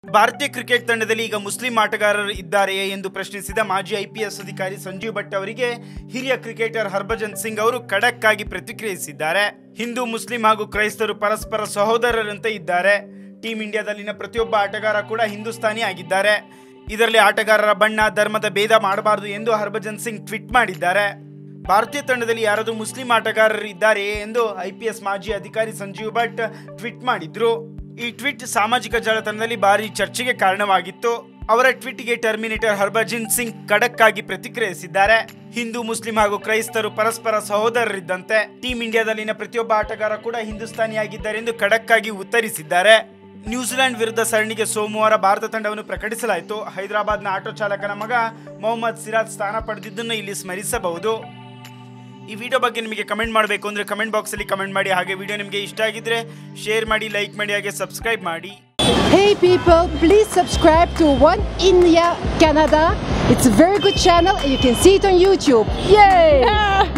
ಭಾರತೀಯ ಕ್ರಿಕೆಟ್ ತಂಡದಲ್ಲಿ ಈಗ ಮುಸ್ಲಿಂ ಆಟಗಾರರು ಇದ್ದಾರೆಯೇ ಎಂದು ಪ್ರಶ್ನಿಸಿದ ಮಾಜಿ IPS ಅಧಿಕಾರಿ ಸಂಜೀವ್ ಭಟ್ ಅವರಿಗೆ ಹಿರಿಯ ಕ್ರಿಕೆಟರ್ ಹರ್ಭಜನ್ ಸಿಂಗ್ ಅವರು ಖಡಕ್ ಆಗಿ ಪ್ರತಿಕ್ರಿಯಿಸಿದ್ದಾರೆ. ಹಿಂದೂ ಮುಸ್ಲಿಂ ಹಾಗೂ ಕ್ರೈಸ್ತರು ಪರಸ್ಪರ ಸಹೋದರರಂತೆ ಇದ್ದಾರೆ. ಟೀಮ್ ಇಂಡಿಯಾದಲ್ಲಿನ ಪ್ರತಿಯೊಬ್ಬ ಆಟಗಾರ ಕೂಡ ಹಿಂದೂಸ್ತಾನಿ ಆಗಿದ್ದಾರೆ. ಇದರಲ್ಲಿ ಆಟಗಾರರ ಬಣ್ಣ ಧರ್ಮದ ಭೇದ ಮಾಡಬಾರದು ಎಂದು ಹರ್ಭಜನ್ ಸಿಂಗ್ ಟ್ವೀಟ್ ಮಾಡಿದ್ದಾರೆ. ಭಾರತೀಯ ತಂಡದಲ್ಲಿ ಯಾರಾದರೂ ಮುಸ್ಲಿಂ ಆಟಗಾರರು ಇದ್ದಾರೆಯೇ ಎಂದು IPS ಮಾಜಿ ಅಧಿಕಾರಿ ಸಂಜೀವ್ ಭಟ್ ಟ್ವೀಟ್ ಮಾಡಿದ್ರು. ಈ ಟ್ವೀಟ್ ಸಾಮಾಜಿಕ ಜಾಲತಾಣದಲ್ಲಿ ಭಾರಿ ಚರ್ಚೆಗೆ ಕಾರಣವಾಗಿತ್ತು. ಅವರ ಟ್ವೀಟ್ಗೆ ಟರ್ಮಿನೇಟರ್ ಹರ್ಭಜನ್ ಸಿಂಗ್ ಖಡಕ್ ಆಗಿ ಪ್ರತಿಕ್ರಿಯಿಸಿದ್ದಾರೆ. ಹಿಂದೂ ಮುಸ್ಲಿಂ ಹಾಗೂ ಕ್ರೈಸ್ತರು ಪರಸ್ಪರ ಸಹೋದರರಿದ್ದಂತೆ. ಟೀಮ್ ಇಂಡಿಯಾದಲ್ಲಿನ ಪ್ರತಿಯೊಬ್ಬ ಆಟಗಾರ ಕೂಡ ಹಿಂದೂಸ್ತಾನಿಯಾಗಿದ್ದಾರೆ ಎಂದು ಖಡಕ್ ಆಗಿ ಉತ್ತರಿಸಿದ್ದಾರೆ. ನ್ಯೂಜಿಲೆಂಡ್ ವಿರುದ್ಧ ಸರಣಿಗೆ ಸೋಮವಾರ ಭಾರತ ತಂಡವನ್ನು ಪ್ರಕಟಿಸಲಾಯಿತು. ಹೈದರಾಬಾದ್ನ ಆಟೋ ಚಾಲಕನ ಮಗ ಮೊಹಮ್ಮದ್ ಸಿರಾಜ್ ಸ್ಥಾನ ಪಡೆದಿದ್ದನ್ನು ಇಲ್ಲಿ ಸ್ಮರಿಸಬಹುದು. ಈ ವಿಡಿಯೋ ಬಗ್ಗೆ ನಿಮಗೆ ಕಮೆಂಟ್ ಮಾಡಬೇಕು ಅಂದರೆ ಕಮೆಂಟ್ ಬಾಕ್ಸಲ್ಲಿ ಕಮೆಂಟ್ ಮಾಡಿ. ಹಾಗೆ ವಿಡಿಯೋ ನಿಮಗೆ ಇಷ್ಟ ಆಗಿದ್ರೆ ಶೇರ್ ಮಾಡಿ, ಲೈಕ್ ಮಾಡಿ, ಹಾಗೆ ಸಬ್ಸ್ಕ್ರೈಬ್ ಮಾಡಿ. Hey people, please subscribe to One India Canada. It's a very good channel and you can see it on YouTube. Yay!